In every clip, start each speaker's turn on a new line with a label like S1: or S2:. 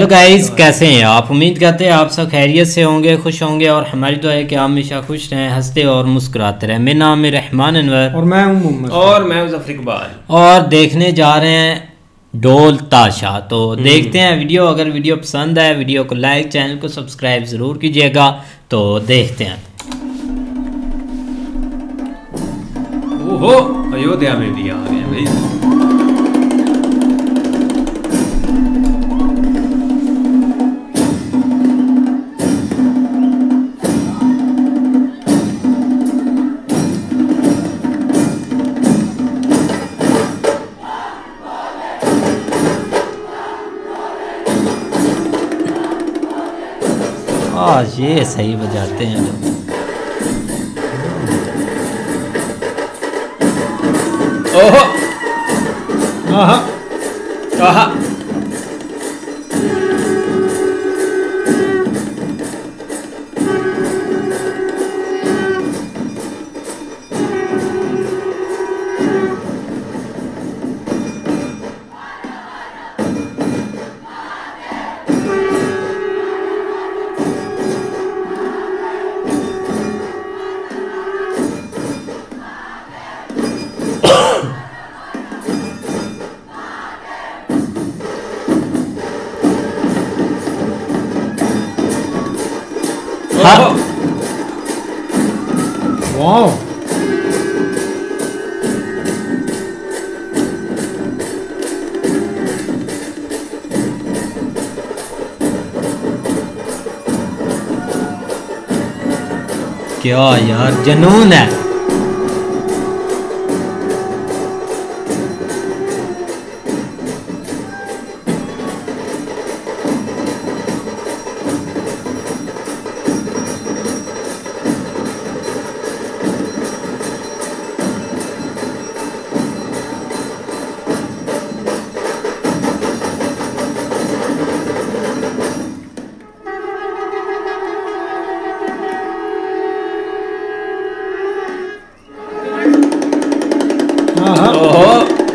S1: Guys, कैसे हैं आप? उम्मीद करते हैं आप सब खैरियत से होंगे, खुश होंगे और हमारी दुआ है कि आप हमेशा खुश रहें, हंसते और मुस्कुराते रहें। मेरा नाम है रहमान अनवर
S2: और मैं हूं मोहम्मद
S3: और मैं हूं ज़फर इकबाल
S1: और देखने जा रहे हैं ढोल ताशा। तो देखते हैं वीडियो। अगर वीडियो पसंद आए वीडियो को लाइक, चैनल को सब्सक्राइब ज़रूर कीजिएगा। तो देखते हैं।
S3: ओहो, अयोध्या में भी आ गए भाई।
S1: ये सही बजाते हैं लोग।
S3: ओहो, आहा, आहा।
S1: हाँ।
S2: वाह,
S1: क्या यार, जुनून है।
S3: ओहो,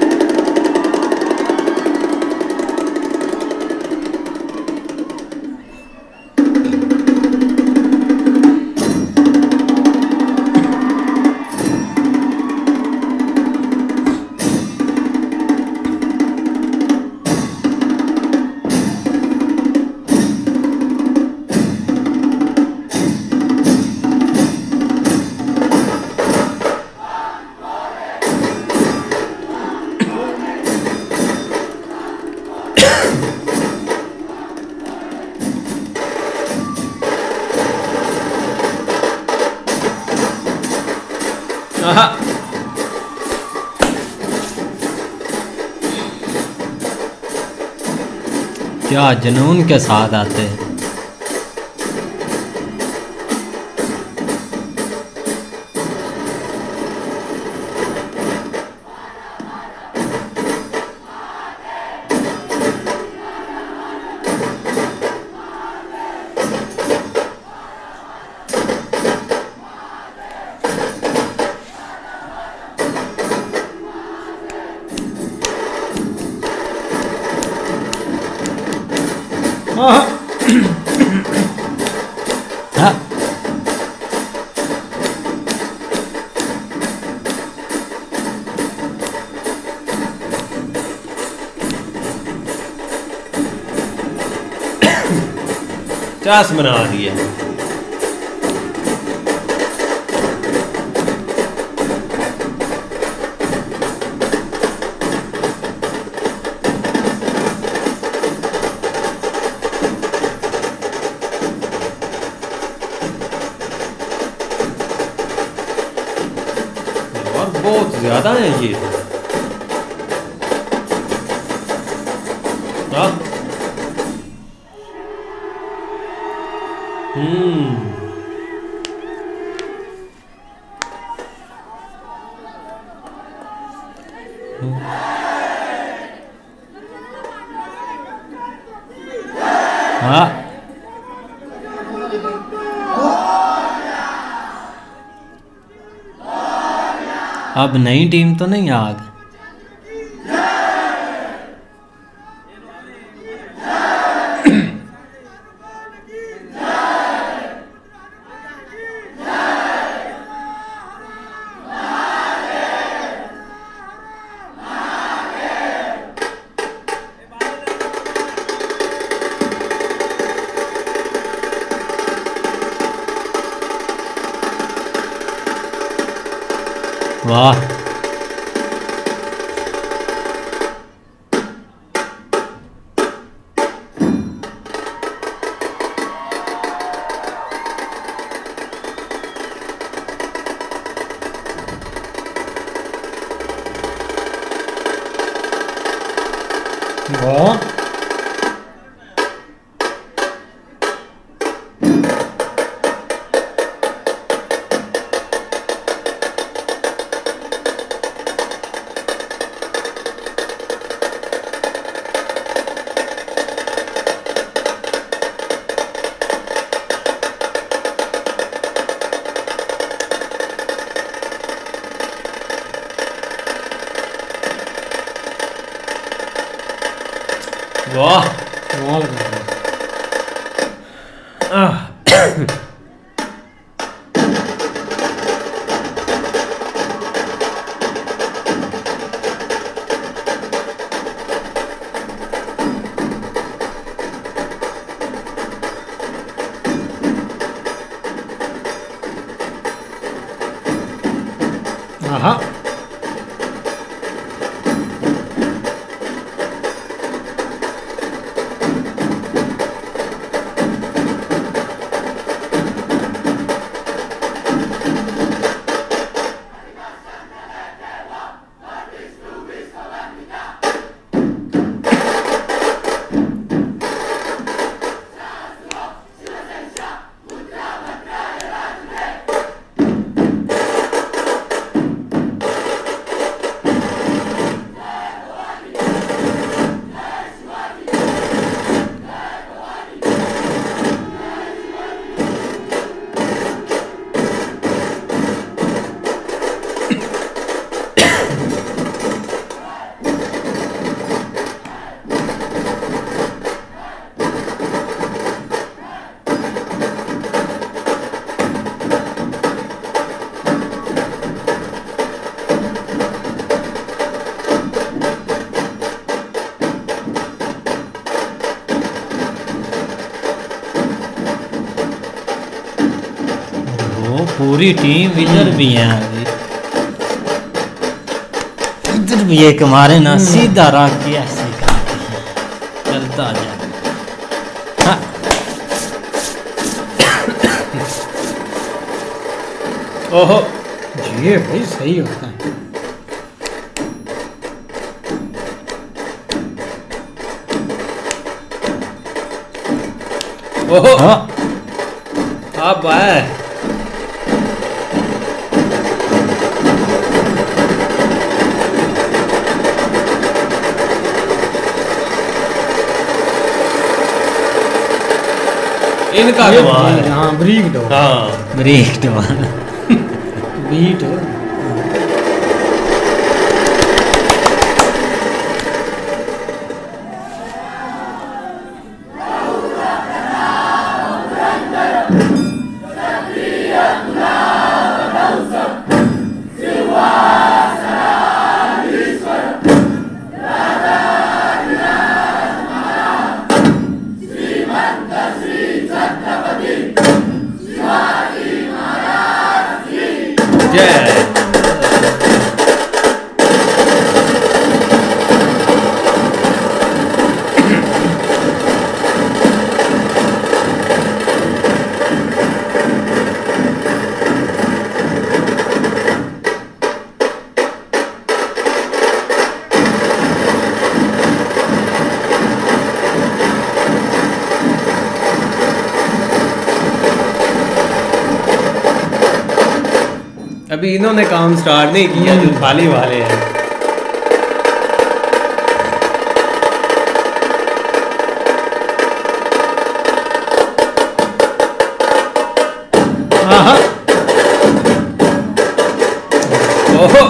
S3: आहा।
S1: क्या जुनून के साथ आते हैं।
S2: आहा।
S1: हाँ।
S3: चास बना दिया। और बहुत ज्यादा है ये। हाँ।
S1: हाँ। अब नई टीम तो नहीं आ गई। वाह
S2: वाह
S3: वाह
S2: कमाल कर रहा है। आहा
S1: वो पूरी टीम इधर भी है अभी। इधर भी एक हमारे ना सीधा राह की ऐसे चलता जाए। हाँ।
S3: ओहो
S2: ये भाई सही होता है।
S3: ओहो
S1: हाँ।
S3: अब आए इनका
S2: ये
S3: कमाल है।
S2: हाँ ब्रीक दो
S3: हाँ
S1: ब्रेक दबाना।
S2: बीट
S3: जय अभी इन्होंने काम स्टार्ट नहीं किया जो थाली वाले हैं।
S2: आहा
S3: ओहो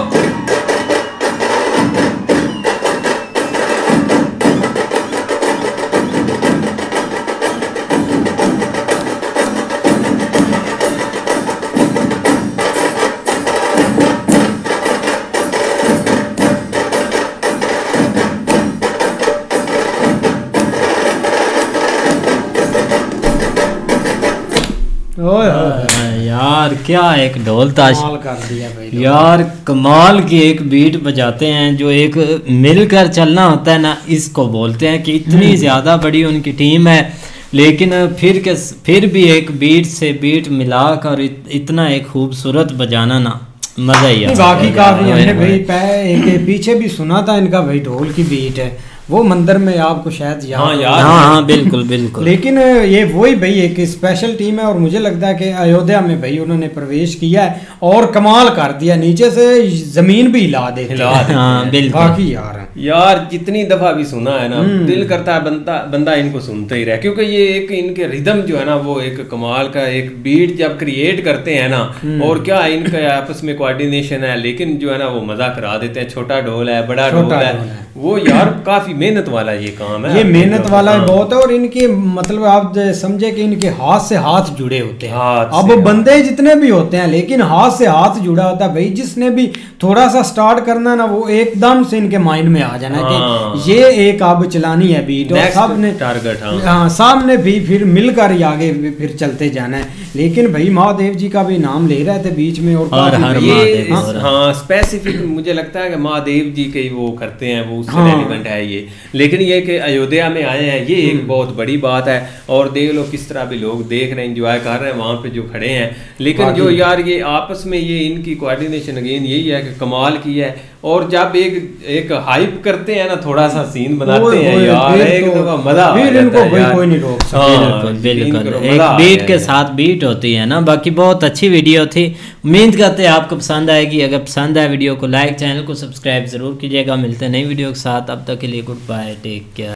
S2: ओए होए।
S1: यार यार क्या एक ढोल ताशा
S2: कमाल कर दिया भाई।
S1: यार कमाल की एक बीट बजाते हैं, जो एक मिलकर चलना होता है ना, इसको बोलते हैं कि इतनी ज़्यादा बड़ी उनकी टीम है, लेकिन फिर भी एक बीट से बीट मिलाकर इतना एक खूबसूरत बजाना ना, मज़ा ही आता
S2: बाकी
S1: है।
S2: काफी हमने भाई एक पीछे भी सुना था इनका भाई ढोल की बीट है, वो मंदिर में आपको शायद याद
S3: हाँ,
S2: हो।
S3: याद
S1: हाँ हाँ बिल्कुल बिल्कुल।
S2: लेकिन ये वही भाई एक स्पेशल टीम है, और मुझे लगता है कि अयोध्या में भाई उन्होंने प्रवेश किया है और कमाल कर दिया, नीचे से जमीन भी हिला देते हैं।
S1: हाँ बिल्कुल।
S2: बाकी
S3: यार जितनी दफा भी सुना है ना, दिल करता है बंदा इनको सुनते ही रहे, क्योंकि ये एक इनके रिदम जो है ना, वो एक कमाल का एक बीट जब क्रिएट करते हैं ना, और क्या इनका आपस में कोऑर्डिनेशन है, लेकिन जो है ना वो मजा करा देते हैं। छोटा ढोल है, बड़ा ढोल है, वो यार काफी मेहनत वाला ये काम है,
S2: ये मेहनत वाला बहुत है। और इनके मतलब आप समझे कि इनके हाथ से हाथ जुड़े होते हैं। अब बंदे जितने भी होते हैं, लेकिन हाथ से हाथ जुड़ा होता है भाई। जिसने भी थोड़ा सा स्टार्ट करना ना, वो एकदम से इनके माइंड में आ जाना कि ये एक अब चलानी है बीट, और सब ने टारगेट सामने भी फिर मिलकर ही आगे फिर चलते जाना है। लेकिन भाई महादेव जी का भी नाम ले रहे थे बीच में, और
S3: हाँ स्पेसिफिक मुझे लगता है कि महादेव जी के वो करते हैं, वो उससे रेलिवेंट है ये। लेकिन ये कि अयोध्या में आए हैं, ये एक बहुत बड़ी बात है। और देख लो किस तरह भी लोग देख रहे हैं, एंजॉय कर रहे हैं वहाँ पे जो खड़े हैं। लेकिन जो यार ये आपस में ये इनकी कोऑर्डिनेशन अगेन यही है कि कमाल की है। और जब एक हाइप करते हैं ना, थोड़ा सा सीन बनाते हैं यार, एक मजा
S2: फिर इनको कोई नहीं रोक सकता।
S1: बिल्कुल एक बीट के साथ बीट होती है ना। बाकी बहुत अच्छी वीडियो थी, उम्मीद करते हैं आपको पसंद आएगी। अगर पसंद आए वीडियो को लाइक, चैनल को सब्सक्राइब जरूर कीजिएगा। मिलते हैं नई वीडियो के साथ, अब तक के लिए गुड बाय, टेक केयर।